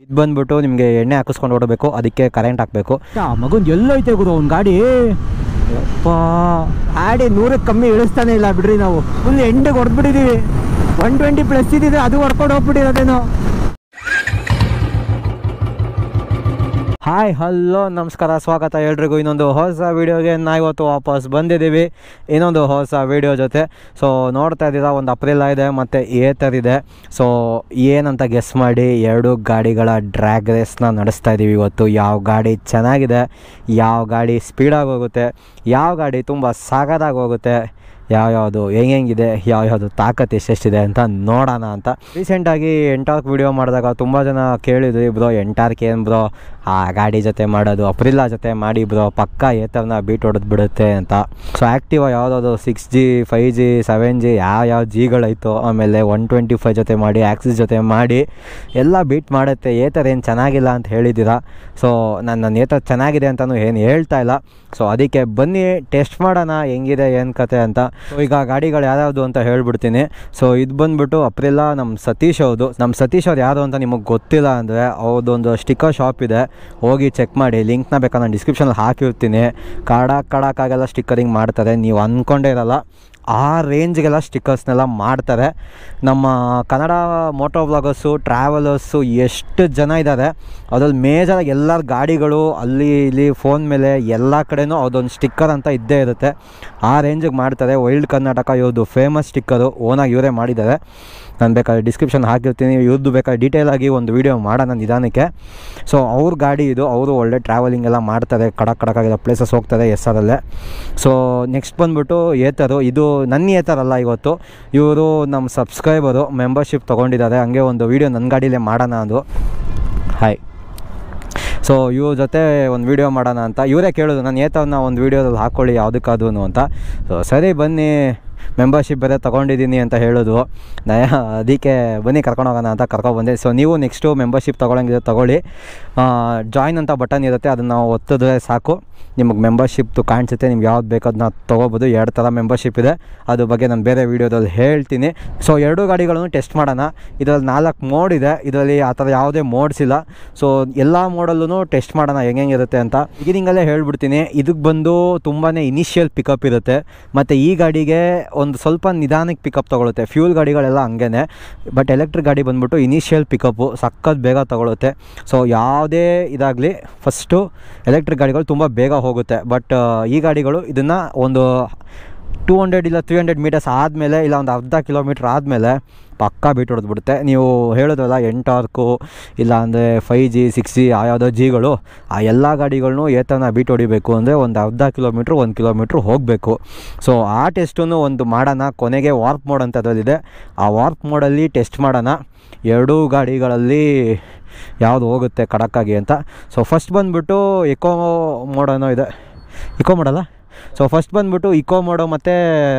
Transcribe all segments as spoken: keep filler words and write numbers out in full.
ಇದು ಬಂದ್ಬಿಟ್ಟು ನಿಮಗೆ ಎಣ್ಣೆ ಹಾಕಿಸ್ಕೊಂಡು ಓಡಬೇಕು, ಅದಕ್ಕೆ ಕರೆಂಟ್ ಹಾಕಬೇಕು. ಮಗನ್ ಎಲ್ಲೈತೆ ಗುರು ಒಂದು ಗಾಡಿ. ಅಪ್ಪ ಗಾಡಿ ನೂರಕ್ಕೆ ಕಮ್ಮಿ ಇಳಿಸ್ತಾನೆ ಇಲ್ಲ ಬಿಡ್ರಿ. ನಾವು ಫುಲ್ ಎಂಡಿಗೆ ಹೊಡೆದ್ಬಿಟ್ಟಿದ್ದೀವಿ. ಒನ್ ಟ್ವೆಂಟಿ ಪ್ಲಸ್ ಇದ್ದಿದೆ, ಅದು ಹೊಡ್ಕೊಂಡು ಹೋಗ್ಬಿಟ್ಟಿರೋದೇನೋ. ಹಾಯ್ ಹಲೋ ನಮಸ್ಕಾರ, ಸ್ವಾಗತ ಎಲ್ರಿಗೂ ಇನ್ನೊಂದು ಹೊಸ ವೀಡಿಯೋಗೆ. ನಾವು ಇವತ್ತು ವಾಪಸ್ ಬಂದಿದ್ದೀವಿ ಇನ್ನೊಂದು ಹೊಸ ವೀಡಿಯೋ ಜೊತೆ. ಸೊ ನೋಡ್ತಾ ಇದ್ದೀರಾ, ಒಂದು ಅಪ್ರಿಲ ಇದೆ ಮತ್ತು ಏತರ್ ಇದೆ. ಸೊ ಏನಂತ ಗೆಸ್ ಮಾಡಿ, ಎರಡು ಗಾಡಿಗಳ ಡ್ರ್ಯಾಗ್ ರೇಸ್ನ ನಡೆಸ್ತಾ ಇದ್ದೀವಿ ಇವತ್ತು. ಯಾವ ಗಾಡಿ ಚೆನ್ನಾಗಿದೆ, ಯಾವ ಗಾಡಿ ಸ್ಪೀಡಾಗಿ ಹೋಗುತ್ತೆ, ಯಾವ ಗಾಡಿ ತುಂಬ ಸಾಗದಾಗಿ ಹೋಗುತ್ತೆ, ಯಾವ್ಯಾವುದು ಹೆಂಗೆಂಗಿದೆ, ಯಾವ್ಯಾವುದು ತಾಕತ್ತು ಎಷ್ಟೆಷ್ಟಿದೆ ಅಂತ ನೋಡೋಣ ಅಂತ. ರೀಸೆಂಟಾಗಿ ಎಂಟಾರ್ಕ್ ವೀಡಿಯೋ ಮಾಡಿದಾಗ ತುಂಬ ಜನ ಕೇಳಿದ್ವಿ, ಬ್ರೋ ಎಂಟಾರ್ಕ್ ಏನು ಬ್ರೋ ಆ ಗಾಡಿ ಜೊತೆ ಮಾಡೋದು, ಅಪ್ರಿಲಾ ಜೊತೆ ಮಾಡಿ ಬ್ರೋ ಪಕ್ಕ ಏತರ್ನ ಬೀಟ್ ಹೊಡೆದು ಬಿಡುತ್ತೆ ಅಂತ. ಸೊ ಆ್ಯಕ್ಟಿವಾ ಯಾವುದಾದ್ರು six G five G seven G ಯಾವ ಯಾವ ಜಿಗಳಾಯಿತು, ಆಮೇಲೆ ಒನ್ ಟ್ವೆಂಟಿ ಫೈವ್ ಜೊತೆ ಮಾಡಿ, ಆ್ಯಕ್ಸಿಸ್ ಜೊತೆ ಮಾಡಿ ಎಲ್ಲ ಬೀಟ್ ಮಾಡುತ್ತೆ. ಏತರ್ ಏನು ಚೆನ್ನಾಗಿಲ್ಲ ಅಂತ ಹೇಳಿದ್ದೀರಾ. ಸೊ ನಾನು ನನ್ನ ಏತರ್ ಚೆನ್ನಾಗಿದೆ ಅಂತಲೂ ಏನು ಹೇಳ್ತಾ ಇಲ್ಲ. ಸೊ ಅದಕ್ಕೆ ಬನ್ನಿ ಟೆಸ್ಟ್ ಮಾಡೋಣ ಹೆಂಗಿದೆ ಏನು ಕತೆ ಅಂತ. ಸೊ ಈಗ ಗಾಡಿಗಳು ಯಾವ್ಯಾವುದು ಅಂತ ಹೇಳ್ಬಿಡ್ತೀನಿ. ಸೊ ಇದು ಬಂದುಬಿಟ್ಟು ಅಪ್ರಿಲಾ ನಮ್ಮ ಸತೀಶ್ ಅವ್ರದ್ದು. ನಮ್ಮ ಸತೀಶ್ ಅವ್ರು ಯಾರು ಅಂತ ನಿಮಗೆ ಗೊತ್ತಿಲ್ಲ ಅಂದರೆ ಅವ್ರದ್ದೊಂದು ಸ್ಟಿಕ್ಕರ್ ಶಾಪ್ ಇದೆ, ಹೋಗಿ ಚೆಕ್ ಮಾಡಿ. ಲಿಂಕ್ನ ಬೇಕಾದ್ರೆ ನಾನು ಡಿಸ್ಕ್ರಿಪ್ಷನಲ್ಲಿ ಹಾಕಿರ್ತೀನಿ. ಕಡಾಕ್ ಕಡಾಕಾಗೆಲ್ಲ ಸ್ಟಿಕ್ಕರಿಂಗ್ ಮಾಡ್ತಾರೆ, ನೀವು ಅಂದ್ಕೊಂಡೇ ಇರಲ್ಲ ಆ ರೇಂಜ್ಗೆಲ್ಲ ಸ್ಟಿಕ್ಕರ್ಸ್ನೆಲ್ಲ ಮಾಡ್ತಾರೆ. ನಮ್ಮ ಕನ್ನಡ ಮೋಟೋ ವ್ಲಾಗರ್ಸು ಟ್ರಾವೆಲರ್ಸು ಎಷ್ಟು ಜನ ಇದ್ದಾರೆ, ಅದ್ರಲ್ಲಿ ಮೇಜರಾಗಿ ಎಲ್ಲರ ಗಾಡಿಗಳು ಅಲ್ಲಿ ಇಲ್ಲಿ ಫೋನ್ ಮೇಲೆ ಎಲ್ಲ ಕಡೆನೂ ಅದೊಂದು ಸ್ಟಿಕ್ಕರ್ ಅಂತ ಇದ್ದೇ ಇರುತ್ತೆ. ಆ ರೇಂಜಿಗೆ ಮಾಡ್ತಾರೆ. ವೈಲ್ಡ್ ಕರ್ನಾಟಕ ಇವ್ರದ್ದು ಫೇಮಸ್ ಸ್ಟಿಕ್ಕರು, ಓನಾಗಿ ಇವರೇ ಮಾಡಿದ್ದಾರೆ. ನಾನು ಬೇಕಾದ್ರೆ ಡಿಸ್ಕ್ರಿಪ್ಷನ್ ಹಾಕಿರ್ತೀನಿ, ಇವ್ರದ್ದು ಬೇಕಾದ್ರೆ ಡೀಟೇಲಾಗಿ ಒಂದು ವೀಡಿಯೋ ಮಾಡೋಣ ನಿಧಾನಕ್ಕೆ. ಸೊ ಅವ್ರ ಗಾಡಿ ಇದು, ಅವರು ಒಳ್ಳೆ ಟ್ರಾವೆಲಿಂಗ್ ಎಲ್ಲ ಮಾಡ್ತಾರೆ, ಕಡಕ್ ಕಡಕಾಗಿರೋ ಪ್ಲೇಸಸ್ ಹೋಗ್ತಾರೆ ಎಸ್ ಆರಲ್ಲೇ. ಸೊ ನೆಕ್ಸ್ಟ್ ಬಂದುಬಿಟ್ಟು ಏತರು. ಇದು ನನ್ನ ಏತರಲ್ಲ, ಇವತ್ತು ಇವರು ನಮ್ಮ ಸಬ್ಸ್ಕ್ರೈಬರು ಮೆಂಬರ್ಶಿಪ್ ತೊಗೊಂಡಿದ್ದಾರೆ. ಹಂಗೆ ಒಂದು ವೀಡಿಯೋ ನನ್ನ ಗಾಡಿಲೇ ಮಾಡೋಣ ಅಂದು. ಹಾಯ್. ಸೊ ಇವ್ರ ಜೊತೆ ಒಂದು ವೀಡಿಯೋ ಮಾಡೋಣ ಅಂತ ಇವರೇ ಕೇಳೋದು, ನಾನು ಏತರನ್ನ ಒಂದು ವೀಡಿಯೋದಲ್ಲಿ ಹಾಕ್ಕೊಳ್ಳಿ ಯಾವುದಕ್ಕಾದ್ರೂ ಅಂತ. ಸೊ ಸರಿ ಬನ್ನಿ, ಮೆಂಬರ್ಶಿಪ್ ಬೇರೆ ತೊಗೊಂಡಿದ್ದೀನಿ ಅಂತ ಹೇಳೋದು, ನಯ ಅದಕ್ಕೆ ಬನ್ನಿ ಕರ್ಕೊಂಡೋಗೋಣ ಅಂತ ಕರ್ಕೊಬಂದೆ. ಸೊ ನೀವು ನೆಕ್ಸ್ಟು ಮೆಂಬರ್ಶಿಪ್ ತೊಗೊಳಂಗಿದೆ ತೊಗೊಳ್ಳಿ. ಜಾಯ್ನ್ ಅಂತ ಬಟನ್ ಇರುತ್ತೆ, ಅದನ್ನು ನಾವು ಒತ್ತಿದ್ರೆ ಸಾಕು ನಿಮಗೆ ಮೆಂಬರ್ಶಿಪ್ದು ಕಾಣಿಸುತ್ತೆ. ನಿಮ್ಗೆ ಯಾವ್ದು ಬೇಕು ಅದನ್ನ ತೊಗೋಬೋದು. ಎರಡು ಥರ ಮೆಂಬರ್ಶಿಪ್ ಇದೆ, ಅದ್ರ ಬಗ್ಗೆ ನಾನು ಬೇರೆ ವೀಡಿಯೋದಲ್ಲಿ ಹೇಳ್ತೀನಿ. ಸೊ ಎರಡೂ ಗಾಡಿಗಳನ್ನು ಟೆಸ್ಟ್ ಮಾಡೋಣ. ಇದರಲ್ಲಿ ನಾಲ್ಕು ಮೋಡ್ ಇದೆ, ಇದರಲ್ಲಿ ಆ ಥರ ಯಾವುದೇ ಮೋಡ್ಸ್ ಇಲ್ಲ. ಸೊ ಎಲ್ಲ ಮೋಡಲ್ಲೂ ಟೆಸ್ಟ್ ಮಾಡೋಣ ಹೆಂಗೆಂಗಿರುತ್ತೆ ಅಂತ. ಬಿಗಿನಿಂಗಲ್ಲೇ ಹೇಳ್ಬಿಡ್ತೀನಿ, ಇದಕ್ಕೆ ಬಂದು ತುಂಬಾ ಇನಿಷಿಯಲ್ ಪಿಕಪ್ ಇರುತ್ತೆ, ಮತ್ತು ಈ ಗಾಡಿಗೆ ಒಂದು ಸ್ವಲ್ಪ ನಿಧಾನಕ್ಕೆ ಪಿಕಪ್ ತೊಗೊಳುತ್ತೆ. ಫ್ಯೂಲ್ ಗಾಡಿಗಳೆಲ್ಲ ಹಂಗೇ, ಬಟ್ ಎಲೆಕ್ಟ್ರಿಕ್ ಗಾಡಿ ಬಂದ್ಬಿಟ್ಟು ಇನಿಷಿಯಲ್ ಪಿಕಪ್ಪು ಸಖತ್ ಬೇಗ ತೊಗೊಳುತ್ತೆ. ಸೊ ಯಾವುದೇ ಇದಾಗಲಿ ಫಸ್ಟು ಎಲೆಕ್ಟ್ರಿಕ್ ಗಾಡಿಗಳು ತುಂಬ ಬೇಗ ಹೋಗುತ್ತೆ. ಬಟ್ ಈ ಗಾಡಿಗಳು ಇದನ್ನು ಒಂದು ಟೂ ಹಂಡ್ರೆಡ್ ಇಲ್ಲ ತ್ರೀ ಹಂಡ್ರೆಡ್ ಮೀಟರ್ಸ್ ಆದಮೇಲೆ, ಇಲ್ಲ ಒಂದು ಅರ್ಧ ಕಿಲೋಮೀಟ್ರ್ ಆದಮೇಲೆ ಪಕ್ಕಾ ಬೀಟ್ ಹೊಡೆದ್ಬಿಡುತ್ತೆ. ನೀವು ಹೇಳೋದಲ್ಲ ಎಂಟಾರ್ಕು ಇಲ್ಲ ಅಂದರೆ ಫೈ ಜಿ ಸಿಕ್ಸ್ ಜಿ ಆ ಯಾವುದೋ ಜಿಗಳು, ಆ ಎಲ್ಲ ಗಾಡಿಗಳನ್ನೂ ಏತನ ಬೀಟ್ ಹೊಡಿಬೇಕು ಅಂದರೆ ಒಂದು ಅರ್ಧ ಕಿಲೋಮೀಟ್ರ್ ಒಂದು ಕಿಲೋಮೀಟ್ರ್ ಹೋಗಬೇಕು. ಸೊ ಆ ಟೆಸ್ಟನ್ನು ಒಂದು ಮಾಡೋಣ. ಕೊನೆಗೆ ವಾರ್ಪ್ ಮೋಡ್ ಅಂತ ಅದರಲ್ಲಿದೆ, ಆ ವಾರ್ಪ್ ಮೋಡಲ್ಲಿ ಟೆಸ್ಟ್ ಮಾಡೋಣ ಎರಡೂ ಗಾಡಿಗಳಲ್ಲಿ ಯಾವುದು ಹೋಗುತ್ತೆ ಕಡಕ್ಕಾಗಿ ಅಂತ. ಸೊ ಫಸ್ಟ್ ಬಂದುಬಿಟ್ಟು ಇಕೋ ಮೋಡನೋ ಇದೆ, ಇಕೋ ಮೋಡಲ್ಲ. ಸೊ ಫಸ್ಟ್ ಬಂದುಬಿಟ್ಟು ಇಕೋ ಮೋಡು ಮತ್ತು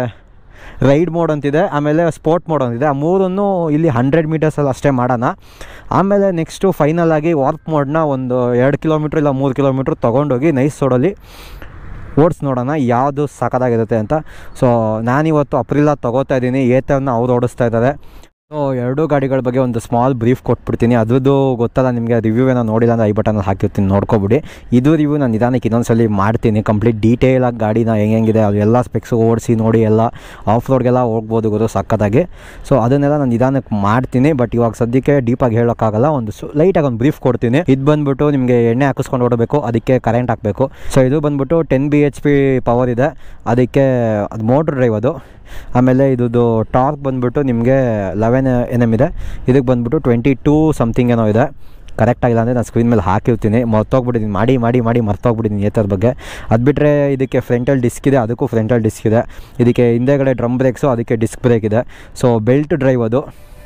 ರೈಡ್ ಮೋಡ್ ಅಂತಿದೆ, ಆಮೇಲೆ ಸ್ಪೋರ್ಟ್ ಮೋಡ್ ಅಂತಿದೆ. ಆ ಮೂರನ್ನು ಇಲ್ಲಿ ಹಂಡ್ರೆಡ್ ಮೀಟರ್ಸಲ್ಲಿ ಅಷ್ಟೇ ಮಾಡೋಣ. ಆಮೇಲೆ ನೆಕ್ಸ್ಟು ಫೈನಲ್ ಆಗಿ ವಾರ್ಪ್ ಮೋಡ್ನ ಒಂದು ಎರಡು ಕಿಲೋಮೀಟ್ರ್ ಇಲ್ಲ ಮೂರು ಕಿಲೋಮೀಟ್ರ್ ತೊಗೊಂಡೋಗಿ ನೈಸ್ ರೋಡಲ್ಲಿ ಓಡಿಸಿ ನೋಡೋಣ ಯಾವುದು ಸಾಕಾಗಿರುತ್ತೆ ಅಂತ. ಸೊ ನಾನಿವತ್ತು ಅಪ್ರಿಲಾ ತೊಗೋತಾ ಇದ್ದೀನಿ, ಏತರ್ನ ಅವ್ರು ಓಡಿಸ್ತಾ ಇದ್ದಾರೆ. ಸೊ ಎರಡೂ ಗಾಡಿಗಳ ಬಗ್ಗೆ ಒಂದು ಸ್ಮಾಲ್ ಬ್ರೀಫ್ ಕೊಟ್ಬಿಡ್ತೀನಿ. ಅದ್ರದ್ದು ಗೊತ್ತಲ್ಲ ನಿಮಗೆ, ರಿವ್ಯೂ ಏನೋ ನೋಡಿಲ್ಲ ಅಂದರೆ ಐ ಬಟನಲ್ಲಿ ಹಾಕಿರ್ತೀನಿ, ನೋಡ್ಕೊಬಿಡಿ. ಇದು ರಿವ್ಯೂ ನಾನು ನಿಧಾನಕ್ಕೆ ಇನ್ನೊಂದ್ಸಲಿ ಮಾಡ್ತೀನಿ, ಕಂಪ್ಲೀಟ್ ಡೀಟೇಲಾಗಿ ಗಾಡಿನ ಹೆಂಗೆಂಗಿದೆ ಅದು ಎಲ್ಲ ಸ್ಪೆಕ್ಸು ಓಡಿಸಿ ನೋಡಿ, ಎಲ್ಲ ಆಫ್ ರೋಡ್ಗೆಲ್ಲ ಹೋಗ್ಬೋದು ಗುರು ಸಕ್ಕತ್ತಾಗಿ. ಸೊ ಅದನ್ನೆಲ್ಲ ನಾನು ನಿಧಾನಕ್ಕೆ ಮಾಡ್ತೀನಿ, ಬಟ್ ಇವಾಗ ಸದ್ಯಕ್ಕೆ ಡೀಪಾಗಿ ಹೇಳೋಕ್ಕಾಗಲ್ಲ. ಒಂದು ಸು ಲೈಟಾಗಿ ಒಂದು ಬ್ರೀಫ್ ಕೊಡ್ತೀನಿ. ಇದು ಬಂದುಬಿಟ್ಟು ನಿಮಗೆ ಎಣ್ಣೆ ಹಾಕಿಸ್ಕೊಂಡು ಓಡಬೇಕು, ಅದಕ್ಕೆ ಕರೆಂಟ್ ಹಾಕಬೇಕು. ಸೊ ಇದು ಬಂದುಬಿಟ್ಟು ten B H P power ಇದೆ, ಅದಕ್ಕೆ ಅದು ಮೋಟ್ರ್ ಡ್ರೈವ್ ಅದು. ಆಮೇಲೆ ಇದ್ದು ಟಾರ್ಕ್ ಬಂದುಬಿಟ್ಟು ನಿಮಗೆ ಲೆವೆನ್ ಎನ್ ಎಮ್ ಇದೆ, ಇದಕ್ಕೆ ಬಂದುಬಿಟ್ಟು ಟ್ವೆಂಟಿ ಟೂ ಸಮಥಿಂಗ್ ಏನೋ ಇದೆ. ಕರೆಕ್ಟಾಗಿಲ್ಲ ಅಂದರೆ ನಾನು ಸ್ಕ್ರೀನ್ ಮೇಲೆ ಹಾಕಿರ್ತೀನಿ, ಮರ್ತೋಗ್ಬಿಟ್ಟಿದ್ದೀನಿ ಮಾಡಿ ಮಾಡಿ ಮಾಡಿ ಮರ್ತೋಗ್ಬಿಟ್ಟಿದ್ದೀನಿ ಏತರ್ ಬಗ್ಗೆ. ಅದು ಬಿಟ್ಟರೆ ಇದಕ್ಕೆ ಫ್ರಂಟಲ್ ಡಿಸ್ಕ್ ಇದೆ, ಅದಕ್ಕೂ ಫ್ರಂಟಲ್ ಡಿಸ್ಕ್ ಇದೆ. ಇದಕ್ಕೆ ಹಿಂದೆಗಡೆ ಡ್ರಮ್ ಬ್ರೇಕ್ಸು, ಅದಕ್ಕೆ ಡಿಸ್ಕ್ ಬ್ರೇಕ್ ಇದೆ. ಸೊ ಬೆಲ್ಟ್ ಡ್ರೈವ್ ಅದು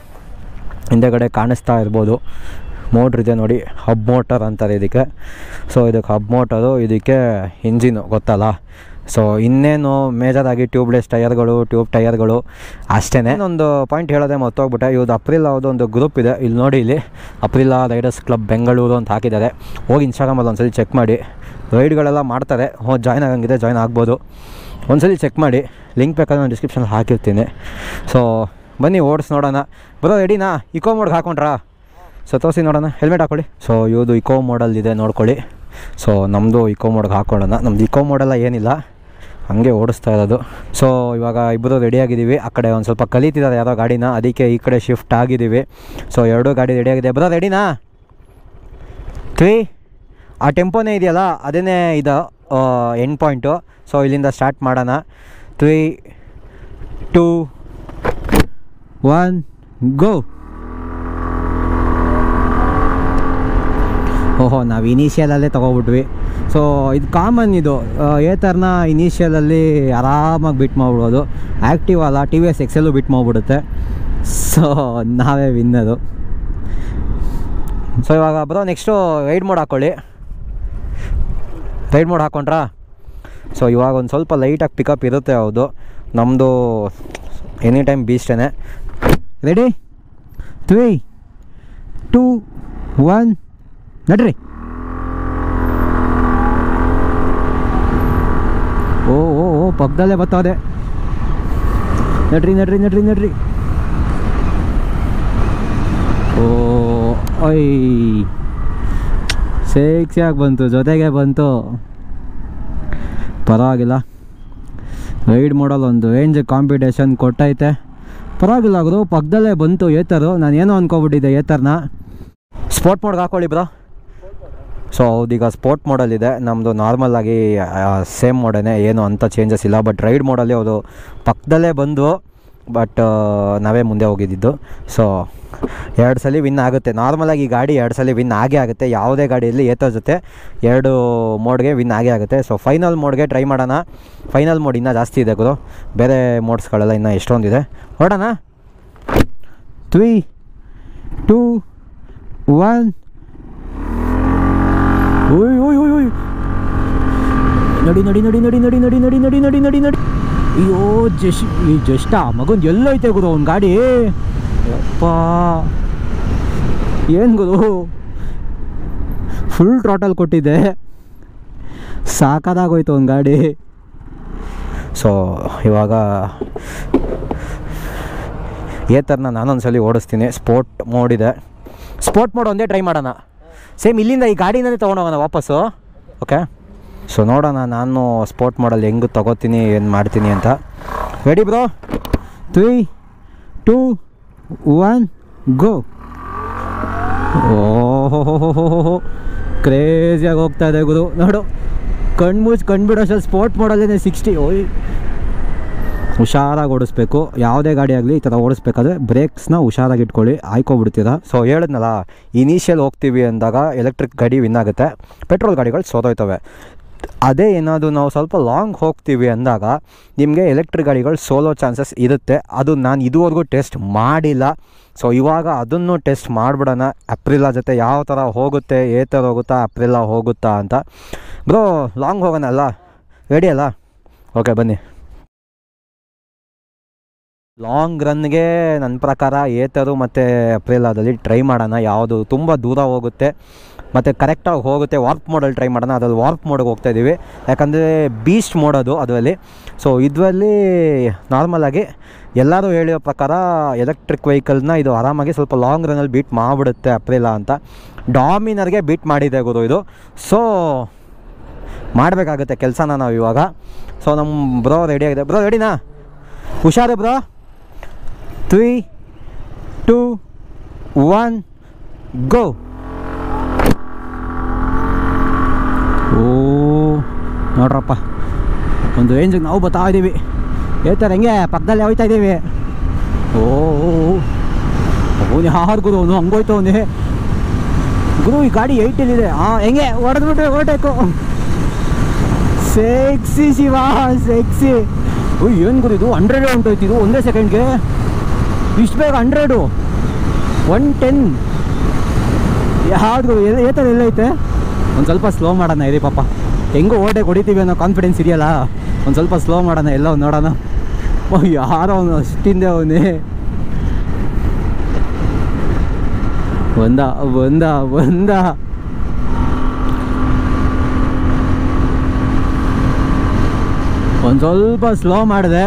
ಹಿಂದೆಗಡೆ ಕಾಣಿಸ್ತಾ ಇರ್ಬೋದು. ಮೋಟ್ರ್ ಇದೆ ನೋಡಿ, ಹಬ್ ಮೋಟರ್ ಅಂತಾರೆ ಇದಕ್ಕೆ. ಸೊ ಇದಕ್ಕೆ ಹಬ್ ಮೋಟರು, ಇದಕ್ಕೆ ಇಂಜಿನು ಗೊತ್ತಲ್ಲ. ಸೊ ಇನ್ನೇನು ಮೇಜರಾಗಿ ಟ್ಯೂಬ್ಲೆಸ್ ಟಯರ್ಗಳು, ಟ್ಯೂಬ್ ಟಯರ್ಗಳು ಅಷ್ಟೇ. ಒಂದು ಪಾಯಿಂಟ್ ಹೇಳೋದೇ ಮರ್ತೋಗ್ಬಿಟ್ಟೆ, ಇವ್ರದ್ದು ಅಪ್ರಿಲಾ ಯಾವುದೋ ಒಂದು ಗ್ರೂಪ್ ಇದೆ, ಇಲ್ಲಿ ನೋಡಿ, ಇಲ್ಲಿ ಅಪ್ರಿಲಾ ರೈಡರ್ಸ್ ಕ್ಲಬ್ ಬೆಂಗಳೂರು ಅಂತ ಹಾಕಿದ್ದಾರೆ. ಹೋಗಿ ಇನ್ಸ್ಟಾಗ್ರಾಮಲ್ಲಿ ಒಂದ್ಸಲಿ ಚೆಕ್ ಮಾಡಿ, ರೈಡ್ಗಳೆಲ್ಲ ಮಾಡ್ತಾರೆ. ಹೋ ಜಾಯ್ನ್ ಆಗಂಗಿದೆ, ಜಾಯ್ನ್ ಆಗ್ಬೋದು, ಒಂದ್ಸಲಿ ಚೆಕ್ ಮಾಡಿ. ಲಿಂಕ್ ಬೇಕಾದ್ರೆ ನಾನು ಡಿಸ್ಕ್ರಿಪ್ಷನಲ್ಲಿ ಹಾಕಿರ್ತೀನಿ. ಸೊ ಬನ್ನಿ ಓಡಿಸಿ ನೋಡೋಣ. ಬರೋ ರೆಡಿನಾ? ಇಕೋ ಮೋಡ್ಗೆ ಹಾಕೊಂಡ್ರಾ? ಸೊ ತೋರಿಸಿ ನೋಡೋಣ, ಹೆಲ್ಮೆಟ್ ಹಾಕೊಳ್ಳಿ. ಸೊ ಇವುದು ಇಕೋ ಮೋಡಲ್ ಇದೆ ನೋಡ್ಕೊಳ್ಳಿ. ಸೊ ನಮ್ಮದು ಇಕೋ ಮೋಡ್ಗೆ ಹಾಕೊಳ್ಳೋಣ. ನಮ್ಮದು ಇಕೋ ಮೋಡೆಲ್ಲ ಏನಿಲ್ಲ, ಹಾಗೆ ಓಡಿಸ್ತಾ ಇರೋದು. ಸೊ ಇವಾಗ ಇಬ್ಬರು ರೆಡಿಯಾಗಿದ್ದೀವಿ. ಆ ಕಡೆ ಒಂದು ಸ್ವಲ್ಪ ಕಲಿತಿದ್ದಾರೆ ಯಾರೋ ಗಾಡಿನ, ಅದಕ್ಕೆ ಈ ಕಡೆ ಶಿಫ್ಟ್ ಆಗಿದ್ದೀವಿ. ಸೊ ಎರಡೂ ಗಾಡಿ ರೆಡಿಯಾಗಿದೆ. ಬರೋ ರೆಡಿನಾ? ತ್ರೀ ಆ ಟೆಂಪೋನೇ ಇದೆಯಲ್ಲ ಅದೇ ಇದು ಎಂಡ್ ಪಾಯಿಂಟು. ಸೊ ಇಲ್ಲಿಂದ ಸ್ಟಾರ್ಟ್ ಮಾಡೋಣ. Three two one go. ಓಹೋ, ನಾವು ಇನಿಷಿಯಲಲ್ಲೇ ತೊಗೊಬಿಟ್ವಿ. ಸೊ ಇದು ಕಾಮನ್, ಇದು ಏತರ್ನ ಇನಿಷಿಯಲಲ್ಲಿ ಆರಾಮಾಗಿ ಬಿಟ್ ಮಾಡ್ಬಿಡೋದು. ಆ್ಯಕ್ಟಿವ್ ಅಲ್ಲ, T V S XL beat ಮಾಡಿಬಿಡುತ್ತೆ. ಸೊ ನಾವೇ ವಿನ್ನರು. ಸೊ ಇವಾಗ ಬರೋ ನೆಕ್ಸ್ಟು ರೈಡ್ ಮೋಡ್ ಹಾಕ್ಕೊಳ್ಳಿ. ರೈಡ್ ಮೋಡ್ ಹಾಕ್ಕೊಂಡ್ರಾ? ಸೊ ಇವಾಗ ಒಂದು ಸ್ವಲ್ಪ ಲೈಟಾಗಿ ಪಿಕಪ್ ಇರುತ್ತೆ. ಹೌದು, ನಮ್ಮದು ಎನಿ ಟೈಮ್ ಬೀಸ್ಟೇ. ರೆಡಿ? ತ್ರೀ ಟೂ ಒನ್ ನಡ್ರಿ. ಓ ಓ ಓ ಪಕ್ಕದಲ್ಲೇ ಬರ್ತಾವೆ. ನಡ್ರಿ ನಡ್ರಿ ನಡ್ರಿ ನಡ್ರಿ. ಓ ಐ ಸೇಕ್ಸಿಯಾಗಿ ಬಂತು, ಜೊತೆಗೆ ಬಂತು. ಪರವಾಗಿಲ್ಲ, ರೈಡ್ ಮಾಡಲ್ ಒಂದು ರೇಂಜ್ ಕಾಂಪಿಟೇಷನ್ ಕೊಟ್ಟೈತೆ. ಪರವಾಗಿಲ್ಲ ಗುರು, ಪಕ್ಕದಲ್ಲೇ ಬಂತು ಏತರು. ನಾನು ಏನೋ ಅಂದ್ಕೊಬಿಟ್ಟಿದ್ದೆ ಏತರ್ನ. ಸ್ಪೋರ್ಟ್ ಮೋಡ್ಗೆ ಹಾಕ್ಕೊಳ್ಳಿ ಬ್ರೋ. ಸೊ ಹೌದೀಗ ಸ್ಪೋರ್ಟ್ ಮೋಡಲ್ಲಿದೆ. ನಮ್ಮದು ನಾರ್ಮಲಾಗಿ ಸೇಮ್ ಮೋಡೇ, ಏನು ಅಂಥ ಚೇಂಜಸ್ ಇಲ್ಲ. ಬಟ್ ರೈಡ್ ಮೋಡಲ್ಲಿ ಅವರು ಪಕ್ಕದಲ್ಲೇ ಬಂದು, ಬಟ್ ನಾವೇ ಮುಂದೆ ಹೋಗಿದ್ದಿದ್ದು. ಸೊ ಎರಡು ಸಲ ವಿನ್ ಆಗುತ್ತೆ. ನಾರ್ಮಲಾಗಿ ಈ ಗಾಡಿ ಎರಡು ಸಲ ವಿನ್ ಆಗೇ ಆಗುತ್ತೆ. ಯಾವುದೇ ಗಾಡಿಯಲ್ಲಿ ಏತರ ಜೊತೆ ಎರಡು ಮೋಡ್ಗೆ ವಿನ್ ಆಗೇ ಆಗುತ್ತೆ. ಸೊ ಫೈನಲ್ ಮೋಡ್ಗೆ ಟ್ರೈ ಮಾಡೋಣ. ಫೈನಲ್ ಮೋಡ್ ಇನ್ನೂ ಜಾಸ್ತಿ ಇದೆ ಗುರು, ಬೇರೆ ಮೋಡ್ಸ್ಗಳೆಲ್ಲ ಇನ್ನೂ ಎಷ್ಟೊಂದಿದೆ. ಹೊರಡೋಣ. Three two one. ಓಯ್ ಓಯ್ ಓಯ್ ಓಯ್ ನಡಿ ನಡಿ ನಡಿ ನಡಿ ನಡಿ ನಡಿ ನಡಿ ನಡಿ ನಡಿ ನಡಿ ನಡಿ. ಅಯ್ಯೋ ಜಶ್ ಈ ಜಷ್ಟ ಮಗಂದು ಎಲ್ಲೈತೆ ಗುರು ಅವ್ನ ಗಾಡಿ. ಅಪ್ಪ ಏನು ಗುರು, ಫುಲ್ ಟ್ರಾಟಲ್ ಕೊಟ್ಟಿದ್ದೆ, ಸಾಕಾದಾಗೋಯ್ತು ಅವ್ನ ಗಾಡಿ. ಸೊ ಇವಾಗ ಏತರ್ನ ನಾನೊಂದ್ಸಲಿ ಓಡಿಸ್ತೀನಿ. ಸ್ಪೋರ್ಟ್ ಮೋಡ್ ಇದೆ. ಸ್ಪೋರ್ಟ್ ಮೋಡ್ ಒಂದೇ ಟ್ರೈ ಮಾಡೋಣ. ಸೇಮ್ ಇಲ್ಲಿಂದ ಈ ಗಾಡಿನೇ ತೊಗೊಂಡೋಗೋಣ ವಾಪಸ್ಸು. ಓಕೆ, ಸೊ ನೋಡೋಣ ನಾನು ಸ್ಪೋರ್ಟ್ ಮೋಡಲ್ಲಿ ಹೆಂಗೆ ತೊಗೋತೀನಿ, ಏನು ಮಾಡ್ತೀನಿ ಅಂತ. Ready bro? Three two one go. ಓಹೋ ಕ್ರೇಜಿಯಾಗಿ ಹೋಗ್ತಾ ಇದೆ ಗುರು. ನೋಡು, ಕಣ್ಣು ಮುಚ್ಚಿ ಕಣ್ಬಿಡೋಷ್ಟು ಸ್ಪೋರ್ಟ್ ಮೋಡಲ್ಲೇ ಸಿಕ್ಸ್ಟಿ. ಓಯ್ ಹುಷಾರಾಗಿ ಓಡಿಸ್ಬೇಕು. ಯಾವುದೇ ಗಾಡಿ ಆಗಲಿ ಈ ಥರ ಓಡಿಸ್ಬೇಕಾದ್ರೆ ಬ್ರೇಕ್ಸ್ನ ಹುಷಾರಾಗಿ ಇಟ್ಕೊಳ್ಳಿ, ಆಯ್ಕೊಬಿಡ್ತೀರ. ಸೊ ಹೇಳಿದ್ನಲ್ಲ, ಇನಿಷಿಯಲ್ ಹೋಗ್ತೀವಿ ಅಂದಾಗ ಎಲೆಕ್ಟ್ರಿಕ್ ಗಾಡಿ ವಿನ್ ಆಗುತ್ತೆ, ಪೆಟ್ರೋಲ್ ಗಾಡಿಗಳು ಸೋತೋಯ್ತವೆ. ಅದೇ ಏನಾದರೂ ನಾವು ಸ್ವಲ್ಪ ಲಾಂಗ್ ಹೋಗ್ತೀವಿ ಅಂದಾಗ ನಿಮಗೆ ಎಲೆಕ್ಟ್ರಿಕ್ ಗಾಡಿಗಳು ಸೋಲೋ ಚಾನ್ಸಸ್ ಇರುತ್ತೆ. ಅದು ನಾನು ಇದುವರೆಗೂ ಟೆಸ್ಟ್ ಮಾಡಿಲ್ಲ. ಸೊ ಇವಾಗ ಅದನ್ನು ಟೆಸ್ಟ್ ಮಾಡಿಬಿಡೋಣ. ಅಪ್ರಿಲಾ ಜೊತೆ ಯಾವ ಥರ ಹೋಗುತ್ತೆ, ಏ ಥರ ಹೋಗುತ್ತಾ, ಅಪ್ರಿಲಾ ಹೋಗುತ್ತಾ ಅಂತ. ಬ್ರೋ ಲಾಂಗ್ ಹೋಗೋಣ ಅಲ್ಲ, ರೆಡಿ ಅಲ್ಲ? ಓಕೆ ಬನ್ನಿ. ಲಾಂಗ್ ರನ್ಗೆ ನನ್ನ ಪ್ರಕಾರ ಏತರು ಮತ್ತು ಅಪ್ರಿಲಾದಲ್ಲಿ ಟ್ರೈ ಮಾಡೋಣ. ಯಾವುದು ತುಂಬ ದೂರ ಹೋಗುತ್ತೆ ಮತ್ತು ಕರೆಕ್ಟಾಗಿ ಹೋಗುತ್ತೆ. ವಾರ್ಪ್ ಮೋಡಲ್ಲಿ ಟ್ರೈ ಮಾಡೋಣ. ಅದ್ರಲ್ಲಿ ವಾರ್ಪ್ ಮೋಡಿಗೆ ಹೋಗ್ತಾಯಿದ್ದೀವಿ, ಯಾಕಂದರೆ ಬೀಸ್ಟ್ ಮೋಡೋದು ಅದರಲ್ಲಿ. ಸೊ ಇದರಲ್ಲಿ ನಾರ್ಮಲಾಗಿ ಎಲ್ಲರೂ ಹೇಳಿರೋ ಪ್ರಕಾರ ಎಲೆಕ್ಟ್ರಿಕ್ ವೆಹಿಕಲ್ನ ಇದು ಆರಾಮಾಗಿ ಸ್ವಲ್ಪ ಲಾಂಗ್ ರನ್ನಲ್ಲಿ ಬೀಟ್ ಮಾಡಿಬಿಡುತ್ತೆ ಅಪ್ರಿಲಾ ಅಂತ. ಡಾಮಿನರ್ಗೆ ಬೀಟ್ ಮಾಡಿದೆ ಗುರು ಇದು. ಸೊ ಮಾಡಬೇಕಾಗುತ್ತೆ ಕೆಲಸನ ನಾವು ಇವಾಗ. ಸೊ ನಮ್ಮ ಬ್ರೋ ರೆಡಿ ಆಗಿದೆ. ಬ್ರೋ ರೆಡಿನಾ? ಹುಷಾರೇ bro. Three two one go. ಓ ನೋಡ್ರಪ್ಪ, ಒಂದು ರೇಂಜಿಗೆ ನಾವು ಬರ್ತಾ ಇದ್ದೀವಿ. ಹೇಳ್ತಾರೆ ಹೆಂಗೆ ಪಕ್ಕದಲ್ಲಿ ಹೋಗ್ತಾ ಇದ್ದೀವಿ. ಓ ಅವನು ಯಾರು ಗುರು, ಅವನು ಹಂಗೋಯ್ತು ಅವನೇ ಗುರು. ಈ ಗಾಡಿ ಏಯ್ಟಲ್ಲಿದೆ. ಹಾಂ ಹೆಂಗೆ ಹೊಡೆದ್ಬಿಟ್ರೆ ಓಟೇಕು. Sexy Shiva, sexy. ಓ ಏನು ಗುರು ಇದು, ಹಂಡ್ರೆಡ್ ಹೊಂಟೋಯ್ತಿದ್ದು ಒಂದೇ ಸೆಕೆಂಡ್ಗೆ. ಇಷ್ಟು ಬೇಗ ಹಂಡ್ರೆಡು, ಒನ್ ಟೆನ್. ಯಾವುದು ಏತರ ಎಲ್ಲೈತೆ? ಒಂದು ಸ್ವಲ್ಪ ಸ್ಲೋ ಮಾಡೋಣ ಇರಿ ಪಾಪ. ಹೆಂಗೂ ಓಟೆ ಹೊಡಿತೀವಿ ಅನ್ನೋ ಕಾನ್ಫಿಡೆನ್ಸ್ ಇದೆಯಲ್ಲ, ಒಂದು ಸ್ವಲ್ಪ ಸ್ಲೋ ಮಾಡೋಣ, ಎಲ್ಲ ನೋಡೋಣ. ಓ ಯಾರೋ ಅವನು ಅಷ್ಟಿಂದೆ ಅವನೇ. ಒಂದ ಒಂದ ಒಂದ ಒಂದು ಸ್ವಲ್ಪ ಸ್ಲೋ ಮಾಡಿದೆ,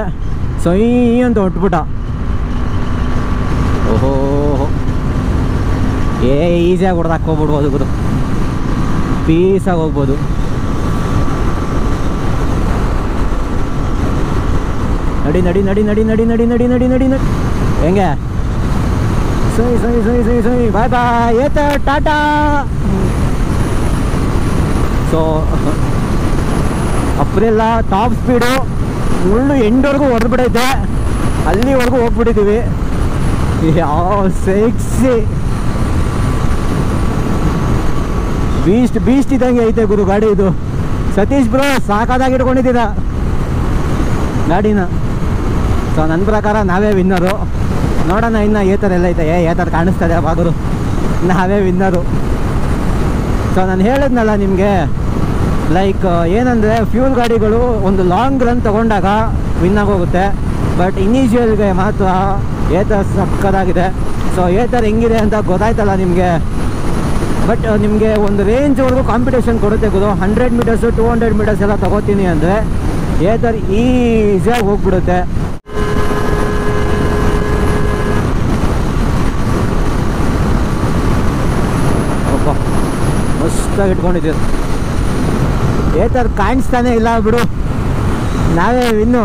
ಸೊಯ್ ಅಂತ ಹೊಟ್ಬಿಟ್ಟ. ಓಹೋ ಏ ಈಸಿಯಾಗಿ ಹೊಡೆದಾಕ್ ಹೋಗ್ಬಿಡ್ಬೋದು ಗುರು, ಪೀಸಾಗಿ ಹೋಗ್ಬೋದು. ನಡಿ ನಡಿ ನಡಿ ನಡಿ ನಡಿ ನಡಿ ನಡಿ ನಡಿ ನಡಿ ನಡಿ ಹೆಂಗೆ ಸೈ ಸೈ ಸೈ ಸೈ ಸೈ ಬಾಯ್ ಬಾಯ್ ಏತ ಟಾಟಾ. So Aprilia top speed full ಎಂಡ್ವರೆಗೂ ಹೊಡೆದ್ಬಿಡೈತೆ, ಅಲ್ಲಿವರೆಗೂ ಹೋಗ್ಬಿಟ್ಟಿದ್ದೀವಿ. ಯಾವ ಸೆಕ್ಸಿ ಬೀಸ್ಟ್ ಬೀಸ್ಟ್ ಇದ್ದಂಗೆ ಐತೆ ಗುರು ಗಾಡಿ ಇದು. ಸತೀಶ್ ಬ್ರೋ ಸಾಕಾದಾಗಿ ಇಟ್ಕೊಂಡಿದ್ದೀರ ಗಾಡಿನ. ಸೊ ನನ್ನ ಪ್ರಕಾರ ನಾವೇ ವಿನ್ನರು. ನೋಡೋಣ ಇನ್ನು ಏ ಥರ ಎಲ್ಲ ಐತೆ, ಏ ಏ ಥರ ಕಾಣಿಸ್ತದೆ ಬಾಗುರು, ನಾವೇ ವಿನ್ನರು. ಸೊ ನಾನು ಹೇಳಿದ್ನಲ್ಲ ನಿಮಗೆ, ಲೈಕ್ ಏನಂದರೆ ಫ್ಯೂಲ್ ಗಾಡಿಗಳು ಒಂದು ಲಾಂಗ್ ರನ್ ತೊಗೊಂಡಾಗ ವಿನ್ ಆಗೋಗುತ್ತೆ, ಬಟ್ ಇನಿಷಿಯಲ್ಗೆ ಮಾತ್ರ ಏ ಥರ ಸಕ್ಕದಾಗಿದೆ. ಸೊ ಏ ಥರ ಹೆಂಗಿದೆ ಅಂತ ಗೊತ್ತಾಯ್ತಲ್ಲ ನಿಮಗೆ. ಬಟ್ ನಿಮಗೆ ಒಂದು ರೇಂಜ್ವರೆಗೂ ಕಾಂಪಿಟೇಷನ್ ಕೊಡುತ್ತೆ ಗುರು. Hundred metres two hundred metres ಎಲ್ಲ ತೊಗೋತೀನಿ ಅಂದರೆ ಏ ಥರ ಈಸಿಯಾಗಿ ಹೋಗ್ಬಿಡುತ್ತೆ. ಅಪ್ಪ ಮಸ್ತಾಗಿ ಇಟ್ಕೊಂಡಿದ್ದೀವಿ. ಏ ಥರ ಕಾಣಿಸ್ತಾನೆ ಇಲ್ಲ ಬಿಡು, ನಾವೇ ಇನ್ನು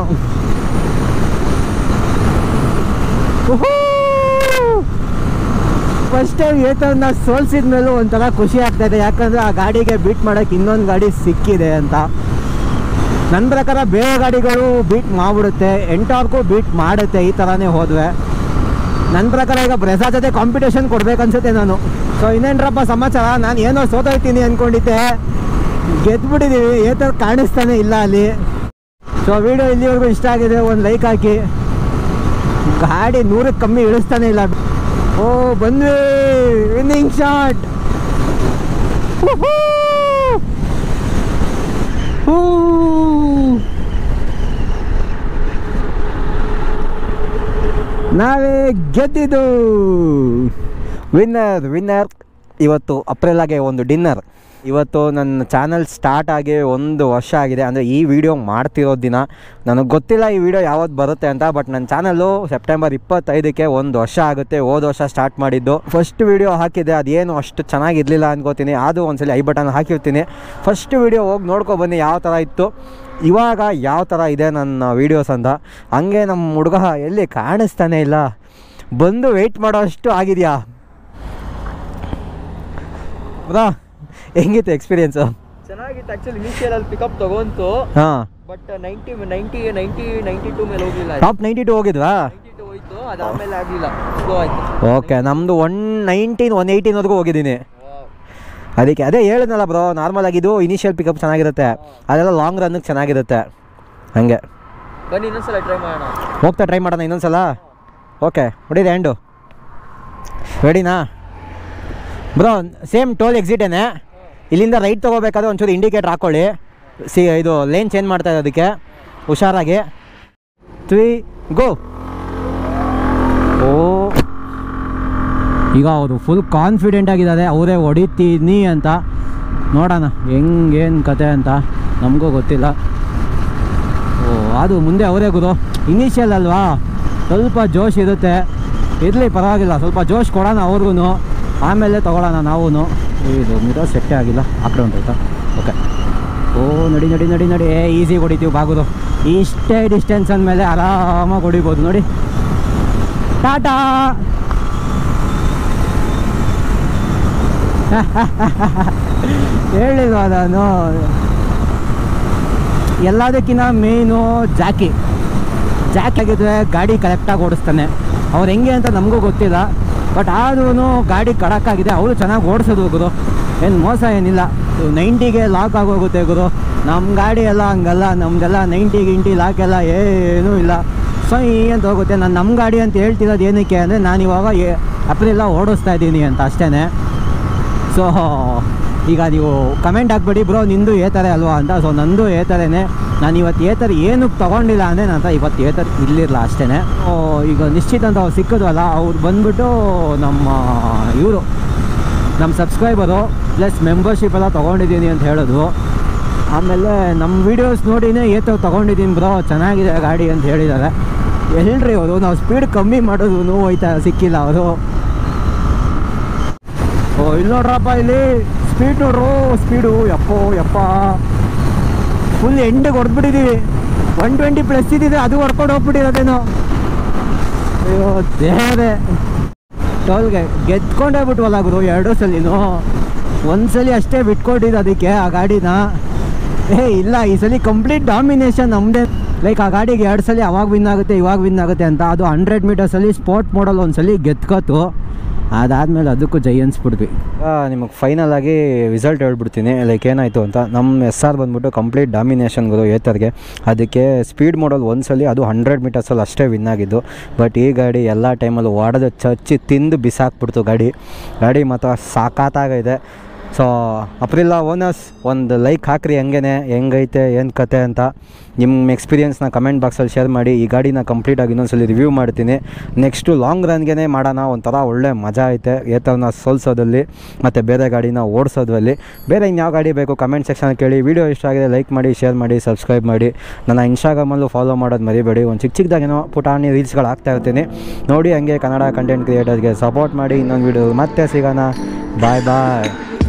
ಫಸ್ಟ್ ಟೈಮ್ ಏ ಥರನ ಸೋಲ್ಸಿದ ಮೇಲೂ ಒಂಥರ ಖುಷಿ ಆಗ್ತಾಯಿದೆ, ಯಾಕಂದರೆ ಆ ಗಾಡಿಗೆ ಬೀಟ್ ಮಾಡೋಕ್ಕೆ ಇನ್ನೊಂದು ಗಾಡಿ ಸಿಕ್ಕಿದೆ ಅಂತ. ನನ್ನ ಪ್ರಕಾರ ಬೇರೆ ಗಾಡಿಗಳು ಬೀಟ್ ಮಾಡಿಬಿಡುತ್ತೆ, ಎಂಟಾರ್ಗೂ ಬೀಟ್ ಮಾಡುತ್ತೆ ಈ ಥರನೇ ಹೋದ್ವೆ. ನನ್ನ ಪ್ರಕಾರ ಈಗ ಬ್ರೆಝಾ ಜೊತೆ ಕಾಂಪಿಟೇಷನ್ ಕೊಡ್ಬೇಕನ್ಸುತ್ತೆ ನಾನು. ಸೊ ಇನ್ನೇನ್ರಪ್ಪ ಸಮಾಚಾರ, ನಾನು ಏನೋ ಸೋತೋಯ್ತೀನಿ ಅಂದ್ಕೊಂಡಿದ್ದೆ, ಗೆದ್ದುಬಿಟ್ಟಿದ್ದೀವಿ. ಏ ಥರ ಕಾಣಿಸ್ತಾನೆ ಇಲ್ಲ ಅಲ್ಲಿ. ಸೊ ವಿಡಿಯೋ ಇಲ್ಲಿವರೆಗೂ ಇಷ್ಟ ಆಗಿದೆ, ಒಂದು ಲೈಕ್ ಹಾಕಿ. ಗಾಡಿ ನೂರಕ್ಕೆ ಕಮ್ಮಿ ಇಳಿಸ್ತಾನೆ ಇಲ್ಲ. ಓ ಬಂದ್ವಿ, ವಿನ್ನಿಂಗ್ ಶಾಟ್. ನಾವೇ ಗೆದ್ದಿದ್ದು, ವಿನ್ನರ್ ವಿನ್ನರ್. ಇವತ್ತು ಅಪ್ರಿಲಾಗೆ ಒಂದು ಡಿನ್ನರ್. ಇವತ್ತು ನನ್ನ ಚಾನಲ್ ಸ್ಟಾರ್ಟ್ ಆಗಿ ಒಂದು ವರ್ಷ ಆಗಿದೆ, ಅಂದರೆ ಈ ವಿಡಿಯೋ ಮಾಡ್ತಿರೋ ದಿನ. ನನಗೆ ಗೊತ್ತಿಲ್ಲ ಈ ವಿಡಿಯೋ ಯಾವತ್ತು ಬರುತ್ತೆ ಅಂತ, ಬಟ್ ನನ್ನ ಚಾನಲ್ಲು ಸೆಪ್ಟೆಂಬರ್ ಇಪ್ಪತ್ತೈದಕ್ಕೆ ಒಂದು ವರ್ಷ ಆಗುತ್ತೆ. ಹೋದ ವರ್ಷ ಸ್ಟಾರ್ಟ್ ಮಾಡಿದ್ದು. ಫಸ್ಟ್ ವಿಡಿಯೋ ಹಾಕಿದ್ದೆ, ಅದೇನು ಅಷ್ಟು ಚೆನ್ನಾಗಿರಲಿಲ್ಲ ಅನ್ಕೋತೀನಿ. ಅದು ಒಂದ್ಸಲ ಐ ಬಟನ್ ಹಾಕಿರ್ತೀನಿ, ಫಸ್ಟ್ ವಿಡಿಯೋ ಹೋಗಿ ನೋಡ್ಕೊಬನ್ನಿ ಯಾವ ಥರ ಇತ್ತು, ಇವಾಗ ಯಾವ ಥರ ಇದೆ ನನ್ನ ವೀಡಿಯೋಸ್ ಅಂತ. ಹಂಗೆ ನಮ್ಮ ಹುಡುಗ ಎಲ್ಲಿ ಕಾಣಿಸ್ತಾನೆ ಇಲ್ಲ, ಬಂದು ವೆಯ್ಟ್ ಮಾಡೋ ಅಷ್ಟು ಆಗಿದೆಯಾ ಬ್ರಾ? ಹೆಂಗಿತ್ತು ಎಕ್ಸ್ಪೀರಿಯನ್ಸು? ಚೆನ್ನಾಗಿತ್ತು ಆ್ಯಕ್ಚುಲಿ. ಇನಿಷಿಯಲ್ ಪಿಕಪ್ ತಗೊಂತು, ಹಾಂ, but ninety ninety ninety ninety two ಮೇಲೆ ಹೋಗಿಲ್ಲ. ಟಾಪ್ ನೈಂಟಿ ಟು ಹೋಗಿದ್ವಾ? ನೈಂಟಿ ಟೂ ಹೋಯ್ತು, ಅದಾದಮೇಲೆ ಆಗಲಿಲ್ಲ, ಸ್ಲೋ ಆಯಿತು. ಓಕೆ, ನಮ್ಮದು ಒನ್ ನೈನ್ಟೀನ್ ಒನ್ ಏಯ್ಟೀನ್ವರೆಗೂ ಹೋಗಿದ್ದೀನಿ. ಅದಕ್ಕೆ ಅದೇ ಹೇಳಿದ್ನಲ್ಲ ಬ್ರೋ, ನಾರ್ಮಲ್ ಆಗಿದ್ದು ಇನಿಷಿಯಲ್ ಪಿಕಪ್ ಚೆನ್ನಾಗಿರುತ್ತೆ, ಅದೆಲ್ಲ ಲಾಂಗ್ ರನ್ನಿಗೆ ಚೆನ್ನಾಗಿರುತ್ತೆ. ಹಾಗೆ ಬನ್ನಿ ಇನ್ನೊಂದ್ಸಲ ಟ್ರೈ ಮಾಡೋಣ. ಹೋಗ್ತಾ ಟ್ರೈ ಮಾಡೋಣ ಇನ್ನೊಂದ್ಸಲ. ಓಕೆ, ಹೊಡಿದೆ ಹ್ಯಾಂಡು ರೆಡಿನಾ ಬ್ರೋ? ಸೇಮ್ ಟೋಲ್ ಎಕ್ಸಿಟೇನೆ. ಇಲ್ಲಿಂದ ರೈಟ್ ತೊಗೋಬೇಕಾದ್ರೆ ಒಂಚೂರು ಇಂಡಿಕೇಟ್ರ್ ಹಾಕ್ಕೊಳ್ಳಿ. ಸಿ ಇದು ಲೇನ್ ಚೇಂಜ್ ಮಾಡ್ತಾ ಇರೋದಕ್ಕೆ ಹುಷಾರಾಗಿ. Three go. ಓ, ಈಗ ಅವರು ಫುಲ್ ಕಾನ್ಫಿಡೆಂಟ್ ಆಗಿದ್ದಾರೆ, ಅವರೇ ಹೊಡಿತೀನಿ ಅಂತ. ನೋಡೋಣ ಹೆಂಗೇನು ಕತೆ ಅಂತ, ನಮಗೂ ಗೊತ್ತಿಲ್ಲ. ಓ, ಅದು ಮುಂದೆ ಅವರೇ ಗುರು. ಇನಿಷಿಯಲ್ ಅಲ್ವಾ, ಸ್ವಲ್ಪ ಜೋಶ್ ಇರುತ್ತೆ. ಇರಲಿ ಪರವಾಗಿಲ್ಲ, ಸ್ವಲ್ಪ ಜೋಶ್ ಕೊಡೋಣ ಅವ್ರಿಗೂ, ಆಮೇಲೆ ತೊಗೊಳ್ಳೋಣ ನಾವು. ಇದು ಮಿರರ್ ಸೆಟ್ಟೇ ಆಗಿಲ್ಲ, ಆ ಕಡೆ ಉಂಟಾಯ್ತಾ? ಓಕೆ. ಓ ನಡಿ ನಡಿ ನಡಿ ನಡಿ ಏ ಈಸಿ ಹೊಡಿತೀವಿ ಬಾಗುದು. ಇಷ್ಟೇ ಡಿಸ್ಟೆನ್ಸ್ ಅಂದಮೇಲೆ ಆರಾಮಾಗಿ ಹೊಡಿಬೋದು ನೋಡಿ. ಟಾಟಾ. ಹೇಳಿಲ್ವ ನಾನು, ಎಲ್ಲದಕ್ಕಿಂತ ಮೇಯ್ನು ಜಾಕಿ. ಜಾಕ್ ಆಗಿದ್ರೆ ಗಾಡಿ ಕರೆಕ್ಟಾಗಿ ಓಡಿಸ್ತಾನೆ. ಅವ್ರು ಹೆಂಗೆ ಅಂತ ನಮಗೂ ಗೊತ್ತಿಲ್ಲ, ಬಟ್ ಆದ್ರೂ ಗಾಡಿ ಕಡಕ್ಕಾಗಿದೆ. ಅವರು ಚೆನ್ನಾಗಿ ಓಡಿಸೋದು ಗುರು, ಏನು ಮೋಸ ಏನಿಲ್ಲ. ನೈಂಟಿಗೆ ಲಾಕ್ ಆಗೋಗುತ್ತೆ ಗುರು. ನಮ್ಮ ಗಾಡಿ ಎಲ್ಲ ಹಂಗಲ್ಲ, ನಮ್ಮದೆಲ್ಲ ನೈಂಟಿ ಗಿಂಟಿ ಲಾಕ್ ಎಲ್ಲ ಏನೂ ಇಲ್ಲ, ಸೊ ಈ ಅಂತ ಹೋಗುತ್ತೆ. ನಾನು ನಮ್ಮ ಗಾಡಿ ಅಂತ ಹೇಳ್ತಿರೋದು ಏನಕ್ಕೆ ಅಂದರೆ, ನಾನು ಇವಾಗ ಅಪ್ರಿಲ್ಲ ಓಡಿಸ್ತಾ ಇದ್ದೀನಿ ಅಂತ ಅಷ್ಟೇ. ಸೊ ಈಗ ನೀವು ಕಮೆಂಟ್ ಹಾಕ್ಬೇಡಿ ಬ್ರೋ ನಿಂದು ಏ ಥರ ಅಲ್ವಾ ಅಂತ. ಸೊ ನಂದು ಏ ಥರನೇ. ನಾನು ಇವತ್ತು ಏ ಥರ ಏನಕ್ಕೆ ತೊಗೊಂಡಿಲ್ಲ ಅಂದರೆ, ನಾನು ಇವತ್ತು ಏ ಥರ ಇರಲಿಲ್ಲ ಅಷ್ಟೇ. ಈಗ ನಿಶ್ಚಿತ ಅಂತ ಅವ್ರು ಸಿಕ್ಕಿದ್ವಲ್ಲ, ಅವ್ರು ಬಂದುಬಿಟ್ಟು ನಮ್ಮ ಇವರು ನಮ್ಮ ಸಬ್ಸ್ಕ್ರೈಬರು ಪ್ಲಸ್ ಮೆಂಬರ್ಶಿಪ್ ಎಲ್ಲ ತೊಗೊಂಡಿದ್ದೀನಿ ಅಂತ ಹೇಳಿದ್ರು. ಆಮೇಲೆ ನಮ್ಮ ವೀಡಿಯೋಸ್ ನೋಡಿನೇ ಏ ಥರ ತೊಗೊಂಡಿದ್ದೀನಿ ಬ್ರೋ, ಚೆನ್ನಾಗಿದೆ ಗಾಡಿ ಅಂತ ಹೇಳಿದ್ದಾರೆ. ಹೇಳ್ರಿ ಅವರು, ನಾವು ಸ್ಪೀಡ್ ಕಮ್ಮಿ ಮಾಡೋದು ಹೋಯ್ತಾ ಸಿಕ್ಕಿಲ್ಲ ಅವರು. ಇಲ್ಲಿ ನೋಡ್ರಪ್ಪ, ಇಲ್ಲಿ ಸ್ಪೀಡ್ ನೋಡ್ರು, ಸ್ಪೀಡು ಯಪ್ಪೋ ಯಪ್ಪ, ಫುಲ್ ಎಂಡಿಗೆ ಹೊಡೆದ್ಬಿಟ್ಟಿದ್ದೀವಿ. ಒನ್ ಟ್ವೆಂಟಿ ಪ್ಲಸ್ ಇದ್ದಿದೆ, ಅದು ಹೊಡ್ಕೊಂಡು ಹೋಗ್ಬಿಟ್ಟಿರೋದೇನೋ. ಅಯ್ಯೋ ದೇಹದೇ, ಟೋಲ್ಗೆ ಗೆದ್ಕೊಂಡೇ ಬಿಟ್ವಲ್ಲ ಗುರು ಎರಡು ಸಲಿನೂ. ಒಂದ್ಸಲಿ ಅಷ್ಟೇ ಬಿಟ್ಕೊಟ್ಟಿದ್ದು ಅದಕ್ಕೆ ಆ ಗಾಡಿನ. ಏ ಇಲ್ಲ, ಈ ಸಲ ಕಂಪ್ಲೀಟ್ ಡಾಮಿನೇಷನ್ ನಮ್ಮದೇ. ಲೈಕ್ ಆ ಗಾಡಿಗೆ ಎರಡು ಸಲ ಅವಾಗ ವಿನ್ ಆಗುತ್ತೆ ಇವಾಗ ವಿನ್ ಆಗುತ್ತೆ ಅಂತ. ಅದು ಹಂಡ್ರೆಡ್ ಮೀಟರ್ಸಲ್ಲಿ ಸ್ಪೋರ್ಟ್ ಮಾಡಲ್ ಒಂದ್ಸಲಿ ಗೆದ್ಕೋತು, ಅದಾದಮೇಲೆ ಅದಕ್ಕೂ ಜೈ ಅನ್ಸ್ಬಿಡ್ವಿ. ನಿಮಗೆ ಫೈನಲ್ ಆಗಿ ರಿಸಲ್ಟ್ ಹೇಳ್ಬಿಡ್ತೀನಿ, ಲೈಕ್ ಏನಾಯಿತು ಅಂತ. ನಮ್ಮ ಎಸ್ ಆರ್ ಬಂದ್ಬಿಟ್ಟು ಕಂಪ್ಲೀಟ್ ಡಾಮಿನೇಷನ್ಗಳು ಏತರ್ಗೆ. ಅದಕ್ಕೆ ಸ್ಪೀಡ್ ಮಾಡಲ್ ಒಂದ್ಸಲಿ ಅದು ಹಂಡ್ರೆಡ್ ಮೀಟರ್ಸಲ್ಲಿ ಅಷ್ಟೇ ವಿನ್ ಆಗಿದ್ದು. ಬಟ್ ಈ ಗಾಡಿ ಎಲ್ಲ ಟೈಮಲ್ಲೂ ಹೊಡೆದು ಚಚ್ಚಿ ತಿಂದು ಬಿಸಾಕ್ಬಿಡ್ತು ಗಾಡಿ. ಗಾಡಿ ಮಾತ್ರ ಸಾಕಾತಾಗಿದೆ. ಸೊ ಅಪ್ರಿಲ್ಲ ಓನರ್ಸ್ ಒಂದು ಲೈಕ್ ಹಾಕ್ರಿ, ಹೆಂಗೇನೆ ಹೆಂಗೈತೆ ಏನು ಕತೆ ಅಂತ. ನಿಮ್ಮ ಎಕ್ಸ್ಪೀರಿಯನ್ಸ್ನ ಕಮೆಂಟ್ ಬಾಕ್ಸಲ್ಲಿ ಶೇರ್ ಮಾಡಿ. ಈ ಗಾಡಿನ ಕಂಪ್ಲೀಟಾಗಿ ಇನ್ನೊಂದ್ಸಲಿ ರಿವ್ಯೂ ಮಾಡ್ತೀನಿ. ನೆಕ್ಸ್ಟು ಲಾಂಗ್ ರನ್ಗೆ ಮಾಡೋಣ, ಒಂಥರ ಒಳ್ಳೆ ಮಜಾ ಐತೆ ಏತರನ್ನ ಸೋಲ್ಸೋದಲ್ಲಿ ಮತ್ತು ಬೇರೆ ಗಾಡಿನ ಓಡಿಸೋದ್ರಲ್ಲಿ. ಬೇರೆ ಇನ್ಯಾವ ಗಾಡಿ ಬೇಕು ಕಮೆಂಟ್ ಸೆಕ್ಷನಲ್ಲಿ ಕೇಳಿ. ವೀಡಿಯೋ ಇಷ್ಟ ಆಗಿದೆ ಲೈಕ್ ಮಾಡಿ, ಶೇರ್ ಮಾಡಿ, ಸಬ್ಸ್ಕ್ರೈಬ್ ಮಾಡಿ. ನನ್ನ ಇನ್ಸ್ಟಾಗ್ರಾಮಲ್ಲೂ ಫಾಲೋ ಮಾಡೋದು ಮರಿಬೇಡಿ. ಒಂದು ಚಿಕ್ಕ ಚಿಕ್ಕದಾಗೇನೋ ಪುಟಾಣಿ ರೀಲ್ಸ್ಗಳು ಹಾಕ್ತಾ ಇರ್ತೀನಿ ನೋಡಿ. ಹಂಗೆ ಕನ್ನಡ ಕಂಟೆಂಟ್ ಕ್ರಿಯೇಟರ್ಗೆ ಸಪೋರ್ಟ್ ಮಾಡಿ. ಇನ್ನೊಂದು ವೀಡಿಯೋ ಮತ್ತೆ ಸಿಗೋಣ. ಬಾಯ್ ಬಾಯ್.